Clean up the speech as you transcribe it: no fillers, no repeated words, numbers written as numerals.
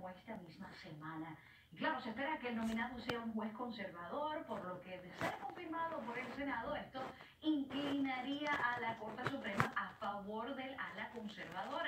como esta misma semana. Y claro, se espera que el nominado sea un juez conservador, por lo que de ser confirmado por el Senado, esto inclinaría a la Corte Suprema a favor del ala conservadora.